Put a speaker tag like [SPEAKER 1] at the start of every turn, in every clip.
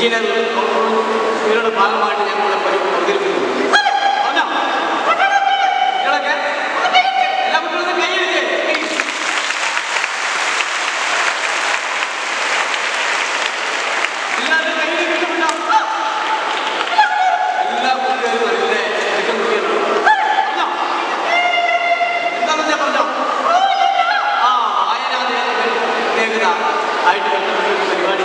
[SPEAKER 1] ഇവരുടെ ഭാഗമായിട്ട് ഞങ്ങളുടെ അവതരിപ്പിക്കുന്നു. എല്ലാ കുട്ടികളും കൈയ്യടിച്ചേ. എല്ലാവരും കൈയ്യടി കിട്ടുന്നുണ്ടോ? എല്ലാ കുട്ടികളും അതിൻ്റെ എന്താണെന്ന് ഞാൻ പറഞ്ഞോ? ആ വായനാ ആയിട്ട് പരിപാടി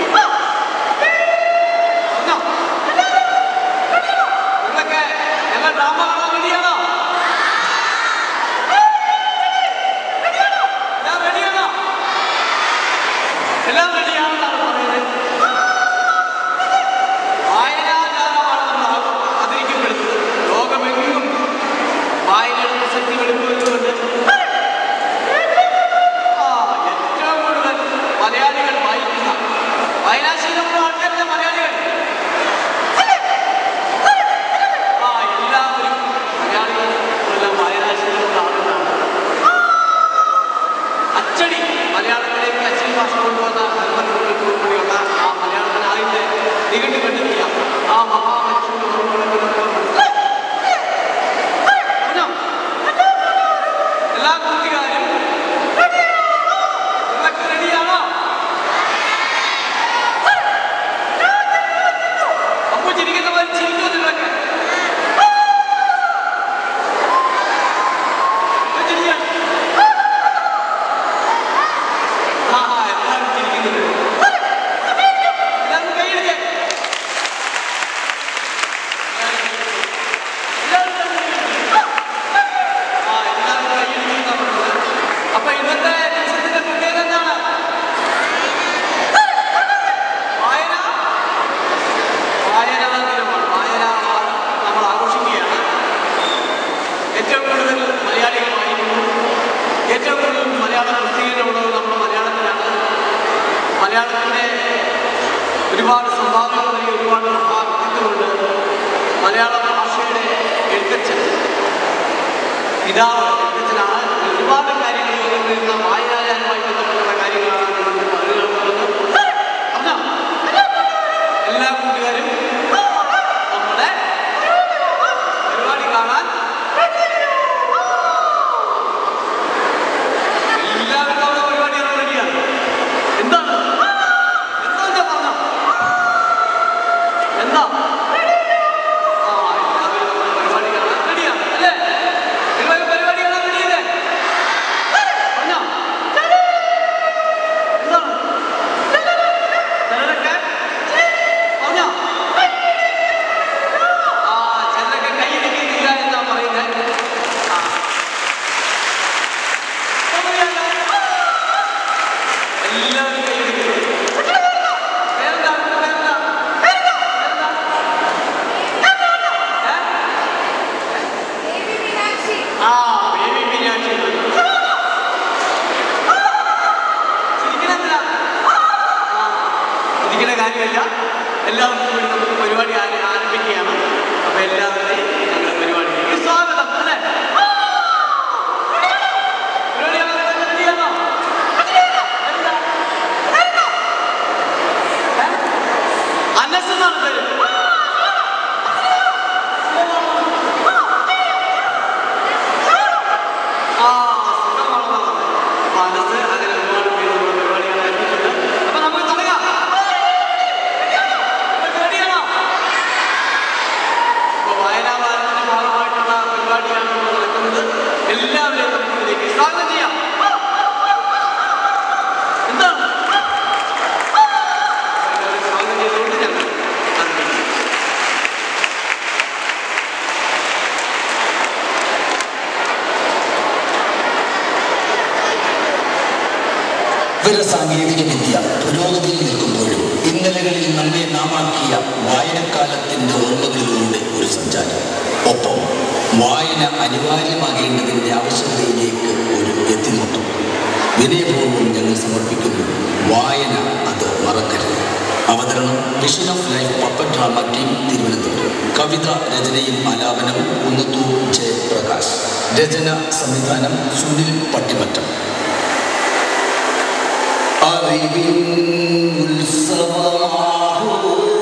[SPEAKER 2] സാങ്കേതിക വിദ്യ പുരോഗതിയിൽ നിൽക്കുമ്പോഴും ഇന്നലകളിൽ നമ്മെ നാമാക്കിയ വായനക്കാലത്തിൻ്റെ ഓർമ്മകളിലൂടെ ഒരു സഞ്ചാരം. ഒപ്പം വായന അനിവാര്യമാകേണ്ടതിൻ്റെ ആവശ്യകതയിലേക്ക് ഒരു എത്തിനോട്ടം. വിനയപൂർവ്വം ഞങ്ങൾ സമർപ്പിക്കുന്നു വായന അത് മറക്കരുത്. അവതരണം vision of life puppet drama team Thiruvananthapuram. കവിത രചനയും ആലാപനവും കുന്നത്തൂർ ജെ പ്രകാശ്. രചന സംവിധാനം സുനിൽ പട്ടിമറ്റം. അറിവിൻ ഉത്സവമാഹോ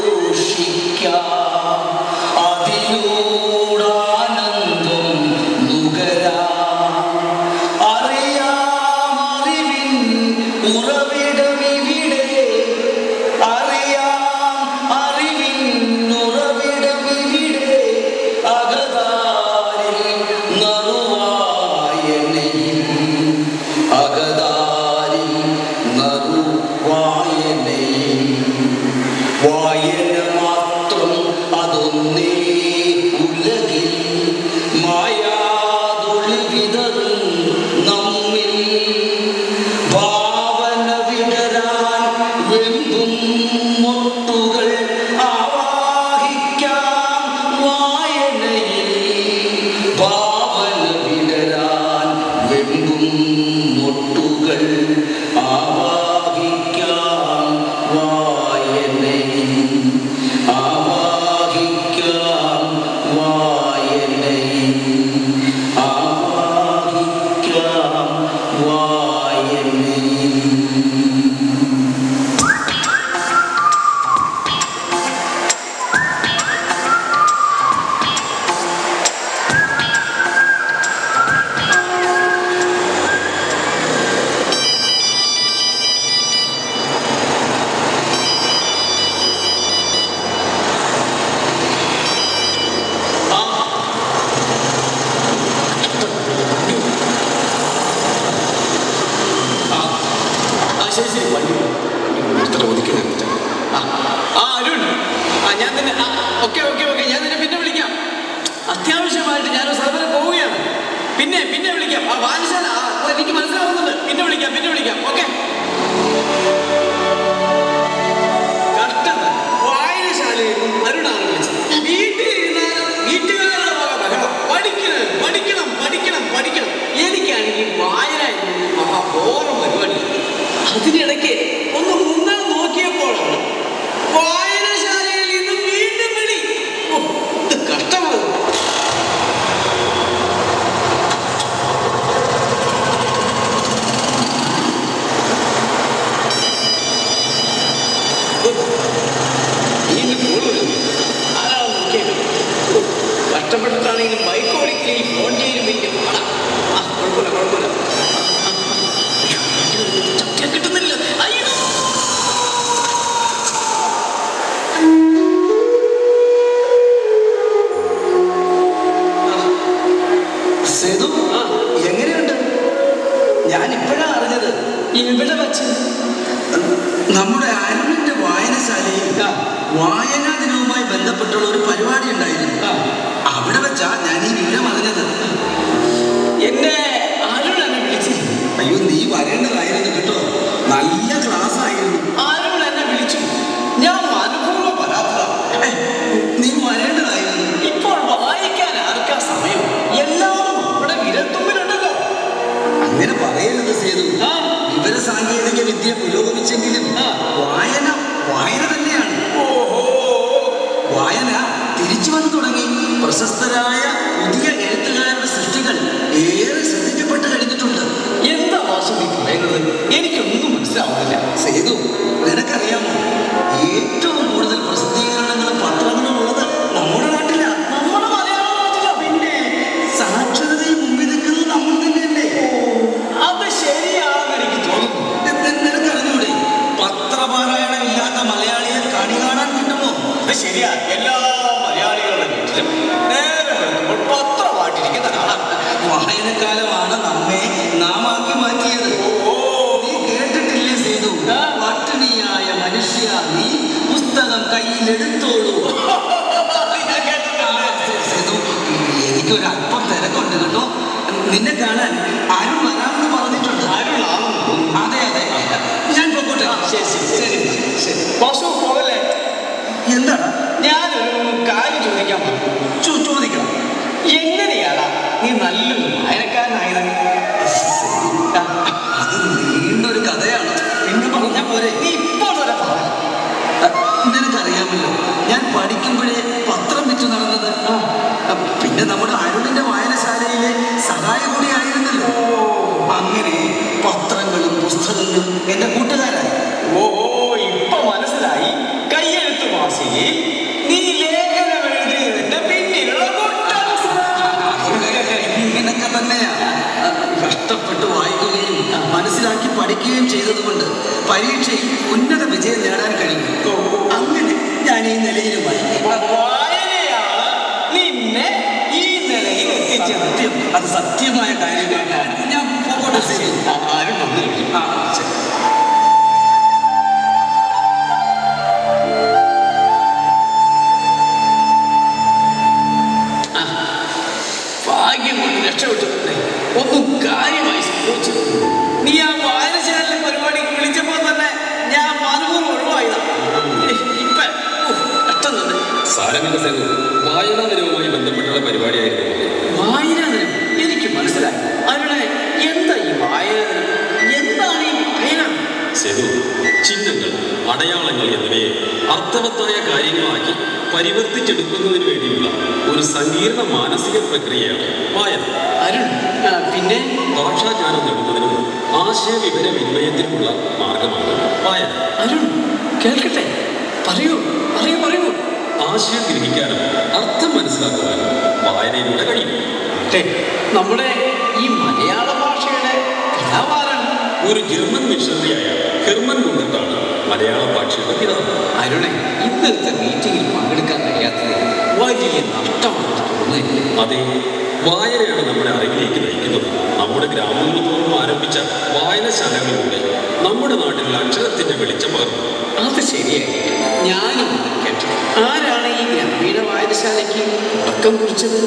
[SPEAKER 1] ഞാൻ തന്നെ ഓക്കെ ഞാൻ തന്നെ പിന്നെ വിളിക്കാം. അത്യാവശ്യമായിട്ട് ഞാനൊരു സ്ഥലത്ത് പോവുകയാണ്. പിന്നെ വിളിക്കാം. വായനശാല എനിക്ക് മനസ്സിലാവുന്നുണ്ട്. പിന്നെ വിളിക്കാം. ഓക്കെ. കഷ്ടം. വായനശാലയിൽ നിന്നും അരുണാണ് വിളിച്ചത്. വീട്ടുകാരുടെ ബഹളം. പഠിക്കണം. എനിക്കാണെങ്കിൽ വായന മഹാബോറം പരിപാടി. അതിനിടയ്ക്ക് ഒന്ന് മുങ്ങാൻ നോക്കിയപ്പോഴാണ് വായനശാലയിൽ നിന്നും വീണ്ടും വിളി. ഇത് കഷ്ടമാണ്. കഷ്ടപ്പെട്ടിട്ടാണെങ്കിലും ബൈക്ക് ഓടിക്കുകയും ഫോൺ ചെയ്യുമെങ്കിൽ കുഴപ്പമില്ല. കിട്ടുന്നില്ല. അയ്യോ
[SPEAKER 2] സേതു, എങ്ങനെയുണ്ട്? ഞാൻ ഇപ്പോഴാണ് അറിഞ്ഞത്.
[SPEAKER 1] ഇവിടെ വച്ച്
[SPEAKER 2] നമ്മുടെ അരുണിന്റെ വായനശാലയിൽ വായനാ ദിനവുമായി ബന്ധപ്പെട്ടുള്ള ഒരു പരിപാടി ഉണ്ടായിരുന്നു. അവിടെ വെച്ചാ ഞാൻ ഈ വിവരം അറിഞ്ഞത്.
[SPEAKER 1] എന്നെ അരുൺ എന്നെ വിളിച്ചിരുന്നു.
[SPEAKER 2] അയ്യോ, നീ വരേണ്ടതായിരുന്നു കേട്ടോ. നല്ല ക്ലാസ് ആയിരുന്നു.
[SPEAKER 1] അരുൺ എന്നെ വിളിച്ചു. ഞാൻ മനഃപൂർവ്വം വരാത്തതാണ്.
[SPEAKER 2] നീ വരേണ്ടതായിരുന്നു.
[SPEAKER 1] ഇപ്പോൾ വായിക്കാൻ ആർക്കാ സമയം? എല്ലാവരും നമ്മുടെ വിരൽത്തുമ്പിലുണ്ടല്ലോ.
[SPEAKER 2] അങ്ങനെ പറയരുത് സേതു. വിവര സാങ്കേതിക വിദ്യ പുരോഗമിച്ചെങ്കിലും വായന തന്നെയാണ്. വായന തിരിച്ചു വന്നു തുടങ്ങി. പ്രശസ്തരായ പുതിയ എഴുത്തുകാരുടെ സൃഷ്ടികൾ ഏറെ ശ്രദ്ധിക്കപ്പെട്ട് കഴിഞ്ഞിട്ടുണ്ട്.
[SPEAKER 1] എന്താ വാസുദി പറയുന്നത്? എനിക്കൊന്നും മനസ്സിലാവുന്നില്ല.
[SPEAKER 2] സേതു, നിനക്കറിയാമോ, ഏറ്റവും കൂടുതൽ പ്രസിദ്ധീകരണങ്ങളും പത്രങ്ങളും ഉള്ളത് നമ്മുടെ നാട്ടിലാണ്.
[SPEAKER 1] നമ്മുടെ മലയാള നാട്ടിലോ?
[SPEAKER 2] പിന്നെ സാക്ഷരതയിൽ മുമ്പിൽ നിൽക്കുന്നത് നമ്മൾ തന്നെയല്ലേ?
[SPEAKER 1] അത് ശരിയാണെന്ന് എനിക്ക് തോന്നുന്നു.
[SPEAKER 2] നിനക്കറിഞ്ഞൂടെ, പത്രപാരായണം ഇല്ലാത്ത മലയാളിയെ കണി കാണാൻ കിട്ടുമോ?
[SPEAKER 1] അത് ശരിയാ. എല്ലാ മലയാളികളുടെ വീട്ടിലും നേരെ വരുമ്പോൾ പത്രമായിട്ടിരിക്കുന്ന കാണാം.
[SPEAKER 2] വായനക്കാലമാണ് നമ്മെ നാമാക്കി മാറ്റിയത്. നീ കേട്ടിട്ടില്ലേ സേതു? പട്ടിണിയായ മനുഷ്യ, നീ പുസ്തകം കയ്യിലെടുത്തോളൂ. സേതു, എനിക്കൊരല്പം തിരക്കുണ്ട് കേട്ടോ. നിന്നെ കാണാൻ അരുൺ വരാമെന്ന് പറഞ്ഞിട്ടുണ്ട്. അതെ, ഞാൻ പോകട്ടെ. ശരി.
[SPEAKER 1] വാസു പോകല്ലേ?
[SPEAKER 2] എന്താണ്?
[SPEAKER 1] ഞാനൊരു കാര്യം ചോദിക്കാൻ പറ്റും.
[SPEAKER 2] ചോദിക്കണം.
[SPEAKER 1] എങ്ങനെയാണ് നീ നല്ലൊരു വായനക്കാരനായത്?
[SPEAKER 2] അത് നീണ്ടൊരു കഥയാണ്. പിന്നെ പറഞ്ഞാൽ പോരെ?
[SPEAKER 1] നീ ഇപ്പോൾ തന്നെ പറ.
[SPEAKER 2] നിനക്കറിയാമല്ലോ, ഞാൻ പഠിക്കുമ്പോഴേ പത്രം വിറ്റു നടന്നത്. പിന്നെ നമ്മുടെ അരുണിന്റെ വായനശാലയിലെ സഹായ കൂടി ആയിരുന്നല്ലോ. അങ്ങനെ പത്രങ്ങളും പുസ്തകങ്ങളും എന്റെ കൂട്ടുകാരായി.
[SPEAKER 1] ഇപ്പൊ മനസ്സിലായി. കയ്യെഴുത്ത് മാസികയിൽ നീ ലേഖനം എഴുതിയതിന്റെ പിന്നിലുള്ള
[SPEAKER 2] ഇങ്ങനൊക്കെ തന്നെയാ. കഷ്ടപ്പെട്ട് വായിക്കുകയും മനസ്സിലാക്കി പഠിക്കുകയും ചെയ്തതുകൊണ്ട് പരീക്ഷയിൽ ഉന്നത വിജയം നേടാൻ കഴിഞ്ഞു. അങ്ങനെ ഞാൻ ഈ നിലയിലുമായി.
[SPEAKER 1] വായനയാണ് നിന്നെ ഈ നിലയിൽ എത്തിച്ചത്.
[SPEAKER 2] അത് സത്യമായ കാര്യമാണ്. ഞാൻ പോകട്ടെ. ശരി.
[SPEAKER 1] ആരും വന്നിരിക്കും.
[SPEAKER 2] ശരി.
[SPEAKER 1] ഭാഗ്യം കൊണ്ട് രക്ഷപ്പെട്ടിട്ടുണ്ട്. ഒന്നും കാര്യമായി സംഭവിച്ചു. നീ ആ വായനശാലയിലെ പരിപാടിക്ക് വിളിച്ചപ്പോൾ തന്നെ ഞാൻ മനഃപൂർവ്വം ഒഴിവായതാണ്. ഇപ്പൊ കഷ്ടന്നുണ്ട്.
[SPEAKER 3] സാരമില്ല സേതു, വായനാ ദിനവുമായി ബന്ധപ്പെട്ടുള്ള പരിപാടിയായിരുന്നു.
[SPEAKER 1] വായനാ ദിനം എനിക്ക് മനസ്സിലായി. അരുണെ, എന്താ ഈ വായനാ ദിനം? എന്താണ് ഈ വായന?
[SPEAKER 3] സേതു, ചിഹ്നങ്ങൾ, അടയാളങ്ങൾ എന്നിവയെ അർത്ഥവത്തായ കാര്യങ്ങളാക്കി പരിവർത്തിച്ചെടുക്കുന്നതിന് വേണ്ടിയുള്ള ഒരു സങ്കീർണ മാനസിക പ്രക്രിയയാണ് വായന.
[SPEAKER 1] അരുൺ, പിന്നെ
[SPEAKER 3] ഭാഷാജ്ഞാനം നേടുന്നതിനും ആശയവിവരവിനിമയത്തിനുമുള്ള മാർഗമാണ് വായന.
[SPEAKER 1] അരുൺ, കേൾക്കട്ടെ. പറയൂ.
[SPEAKER 3] ആശയം ഗ്രഹിക്കാനും അർത്ഥം മനസ്സിലാക്കുവാനും വായനയിലൂടെ കഴിയും.
[SPEAKER 1] നമ്മുടെ ഈ മലയാള ഭാഷയുടെ പിതാവാരാണ്?
[SPEAKER 3] ഒരു ജർമ്മൻ മിഷണറിയായ ഹെർമൻ മുണ്ടത്താണ് മലയാള ഭാഷയുടെ പിതാവ്.
[SPEAKER 1] അരുണെ, ഇന്നത്തെ മീറ്റിംഗിൽ പങ്കെടുക്കാൻ കഴിയാത്തത് വലിയ നഷ്ടമാണ് തോന്നുന്നത്.
[SPEAKER 3] അതെ, വായനയാണ് നമ്മുടെ അറിവിലേക്ക് നയിക്കുന്നത്. നമ്മുടെ ഗ്രാമങ്ങളിൽ പോലും ആരംഭിച്ച വായനശാലകളിലൂടെ നമ്മുടെ നാട്ടിൽ അക്ഷരത്തിന്റെ വെളിച്ചം പകർന്നു.
[SPEAKER 1] അത് ശരിയായി. ഞാനും കേട്ടിട്ടുണ്ട്. ആരാണ് ഈ ഗ്രാമീണ വായനശാലയ്ക്ക് തുടക്കം കുറിച്ചത്?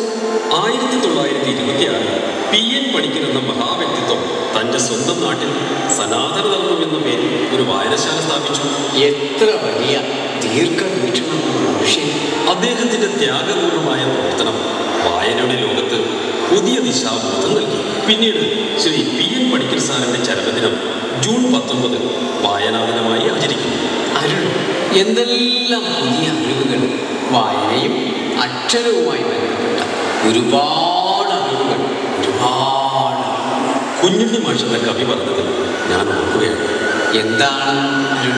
[SPEAKER 3] 1926 P.N. പണിക്കർ എന്ന മഹാവ്യക്തിത്വം തൻ്റെ സ്വന്തം നാട്ടിൽ സനാതനധർമ്മം എന്ന പേരിൽ ഒരു വായനശാല സ്ഥാപിച്ചു.
[SPEAKER 1] എത്ര വലിയ ദീർഘവീക്ഷണമുള്ള മനുഷ്യൻ!
[SPEAKER 3] അദ്ദേഹത്തിൻ്റെ ത്യാഗപൂർണമായ പ്രവർത്തനം വായനയുടെ ലോകത്ത് പുതിയ ദിശാബോധം നൽകി. പിന്നീട് ശ്രീ P.N. പണിക്കർ സാറിൻ്റെ ചരമദിനം ജൂൺ 19 വായനാ ദിനമായി ആചരിക്കുന്നു.
[SPEAKER 1] അരുൺ, എന്തെല്ലാം പുതിയ അറിവുകൾ! വായനയും അക്ഷരവുമായി ബന്ധപ്പെട്ട ഒരുപാട് അറിവുകൾ, ഒരുപാട്.
[SPEAKER 3] കുഞ്ഞുണ്ണി മാഷെന്ന കവി പറഞ്ഞത് ഞാൻ ഓർക്കുകയാണ്.
[SPEAKER 1] എന്താണ് അരുൺ?